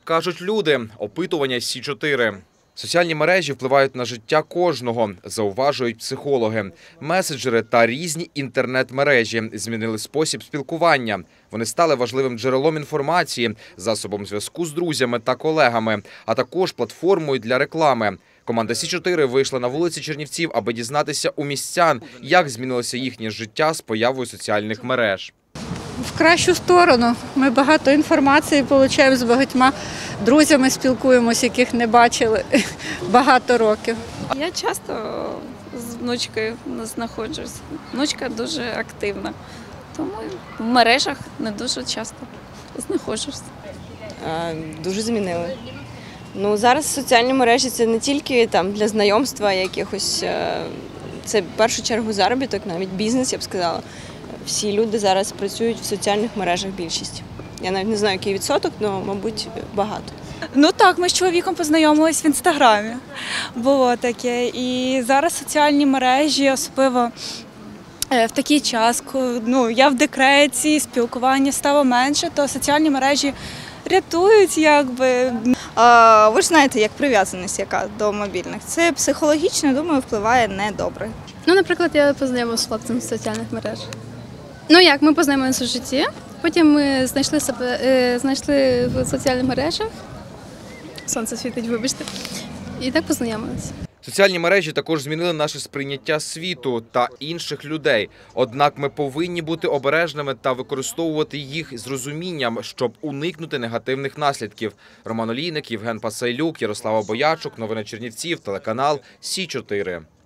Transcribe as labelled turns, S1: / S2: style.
S1: кажуть люди. Опитування Сі-4. Соціальні мережі впливають на життя кожного, зауважують психологи. Меседжери та різні інтернет-мережі змінили спосіб спілкування. Вони стали важливим джерелом інформації, засобом зв'язку з друзями та колегами, а також платформою для реклами. Команда Сі-4 вийшла на вулиці Чернівців, аби дізнатися у містян, як змінилося їхнє життя з появою соціальних мереж.
S2: В кращу сторону. Ми багато інформації отримуємо з багатьма друзями, спілкуємося, яких не бачили багато років.
S3: Я часто з внучкою знаходжусь. Внучка дуже активна, тому в мережах не дуже часто знаходжусь.
S4: Дуже змінили. Ну, зараз соціальні мережі – це не тільки там, для знайомства якихось, це в першу чергу заробіток, навіть бізнес, я б сказала. Всі люди зараз працюють в соціальних мережах, більшість. Я навіть не знаю, який відсоток, але, мабуть, багато.
S5: Ну так, ми з чоловіком познайомились в Інстаграмі. Було таке. І зараз соціальні мережі, особливо в такий час, коли я в декреті, спілкування стало менше, то соціальні мережі рятують, якби.
S6: Ви ж знаєте, як прив'язаність яка до мобільних. Це психологічно, думаю, впливає недобре.
S7: Ну, наприклад, я познайомилася з хлопцем з соціальних мереж. Ну як, ми познайомилися в житті, потім ми знайшли в соціальних мережах, сонце світить, вибачте, і так познайомилися.
S1: Соціальні мережі також змінили наше сприйняття світу та інших людей. Однак ми повинні бути обережними та використовувати їх з розумінням, щоб уникнути негативних наслідків. Роман Олійник, Євген Пасайлюк, Ярослава Боячук, новини Чернівців, телеканал Сі-4.